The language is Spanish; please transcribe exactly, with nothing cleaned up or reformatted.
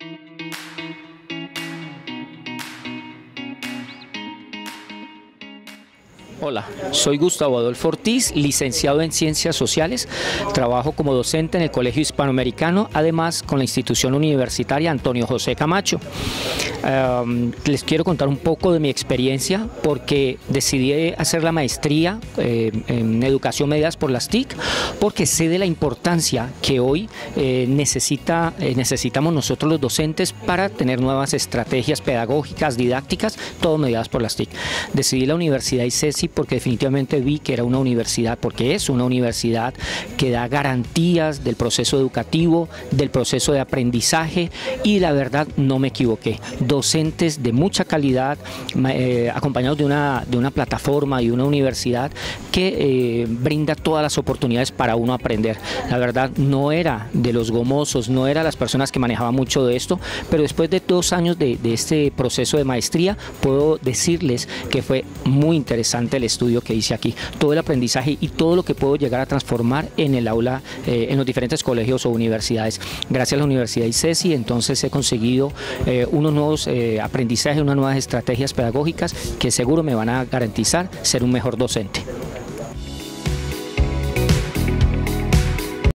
Hola, soy Gustavo Adolfo Ortiz, licenciado en Ciencias Sociales, trabajo como docente en el Colegio Hispanoamericano, además con la institución universitaria Antonio José Camacho. Um, les quiero contar un poco de mi experiencia porque decidí hacer la maestría eh, en Educación Medidas por las T I C porque sé de la importancia que hoy eh, necesita, eh, necesitamos nosotros los docentes para tener nuevas estrategias pedagógicas, didácticas, todo mediadas por las T I C. Decidí la Universidad ICESI porque definitivamente vi que era una universidad, porque es una universidad que da garantías del proceso educativo, del proceso de aprendizaje, y la verdad no me equivoqué. Docentes de mucha calidad, eh, acompañados de una, de una plataforma y una universidad que eh, brinda todas las oportunidades para uno aprender. La verdad no era de los gomosos, no era las personas que manejaban mucho de esto, pero después de dos años de, de este proceso de maestría puedo decirles que fue muy interesante el estudio que hice aquí, todo el aprendizaje y todo lo que puedo llegar a transformar en el aula, eh, en los diferentes colegios o universidades. Gracias a la Universidad ICESI entonces he conseguido eh, unos nuevos eh, aprendizajes, unas nuevas estrategias pedagógicas que seguro me van a garantizar ser un mejor docente.